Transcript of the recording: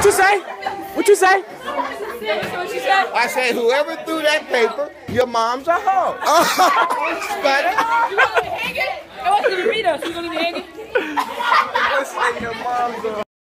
you say? What you say? I said, whoever threw that paper, your mom's a hoe. Spider. You gonna hang it? It wasn't even me though. So you gonna even hang it? Your mom's a